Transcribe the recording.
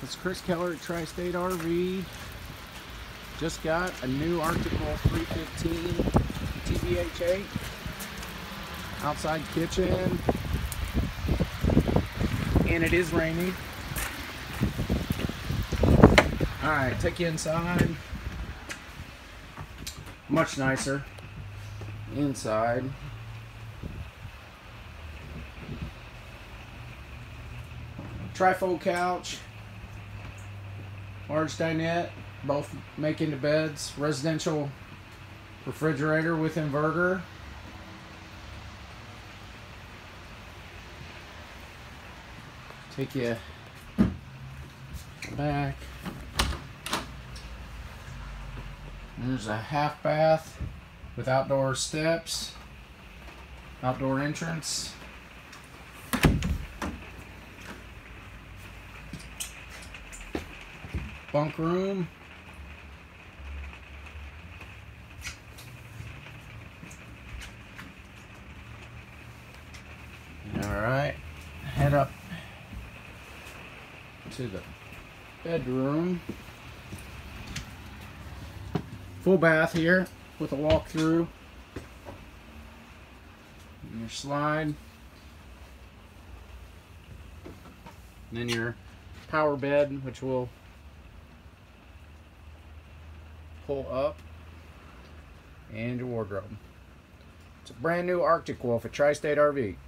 It's Chris Keller at Tri-State RV. Just got a new Arctic Wolf 315 TBH8. Outside kitchen. And it is raining. Alright, take you inside. Much nicer inside. Trifold couch, large dinette, both make into beds, residential refrigerator with inverter. Take you back. There's a half bath with outdoor steps, outdoor entrance. Bunk room. Alright, head up to the bedroom. Full bath here with a walk-through. And your slide. And then your power bed, which will pull up, and your wardrobe. It's a brand new Arctic Wolf at Tri-State RV.